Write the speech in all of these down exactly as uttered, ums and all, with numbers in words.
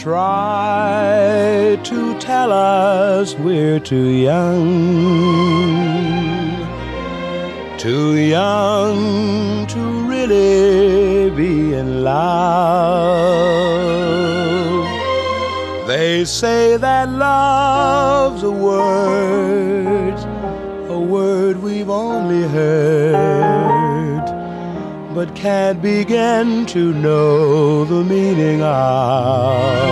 try to tell us we're too young, too young to really be in love. They say that love's a word, a word we've only heard, but can't begin to know the meaning of.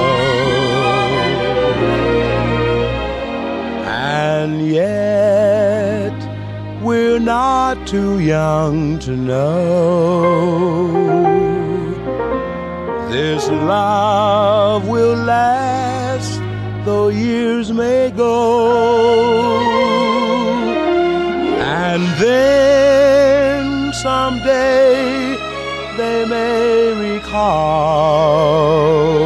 And yet we're not too young to know this love will last though years may go. And then someday they may recall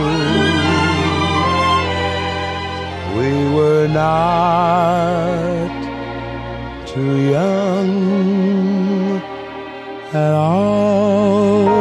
we were not too young at all.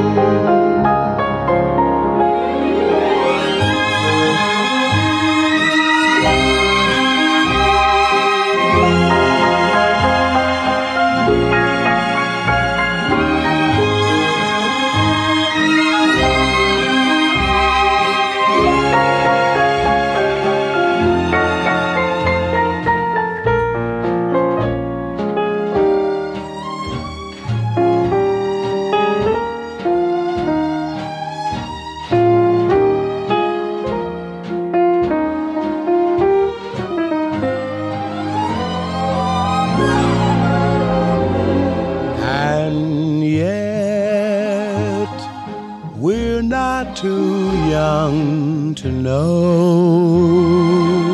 We're not too young to know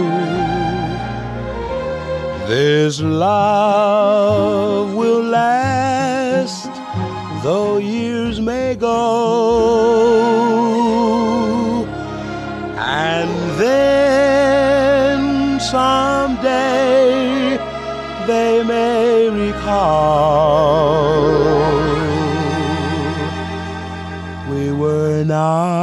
this love will last though years may go. And then someday they may recall we were not